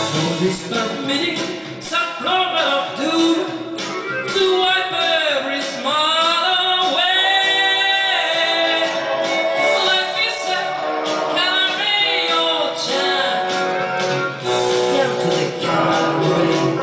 For this permitting some problem of doom to wipe every smile away. Let me say, carry your child down to the cabaret.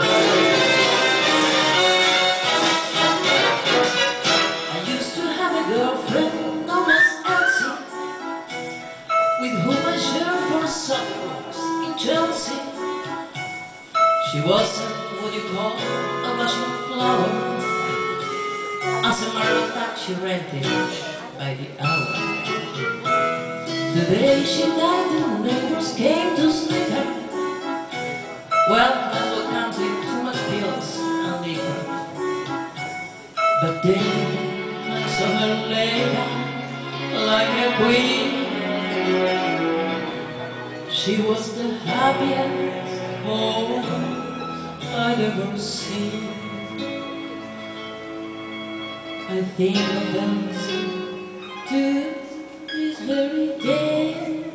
I used to have a girlfriend known as Elsie, with whom I shared for summers in Chelsea. She wasn't what you call a bashful flower. As a matter of fact, she rented by the hour. The day she died, the neighbors came to sneak her. Well, that's what comes with too much pills and liquor. But then I saw her lay down like a queen. She was the happiest woman I'd ever seen. I think of Elsie to this very day.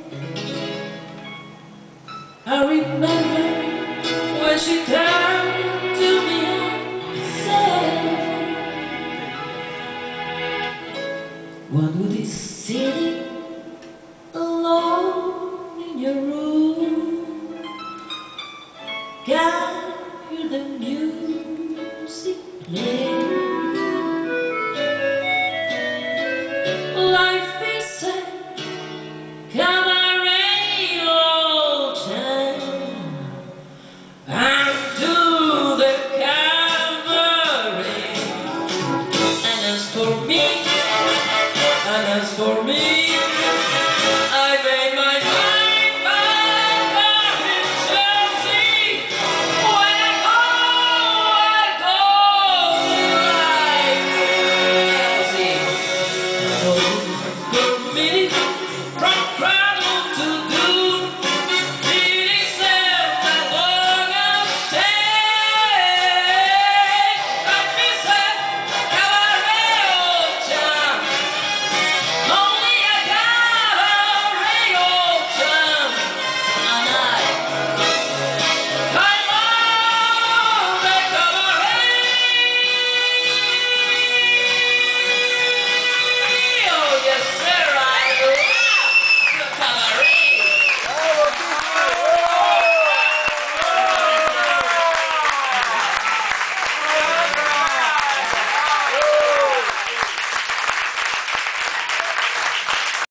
I remember when she turned to me and said, "What would this city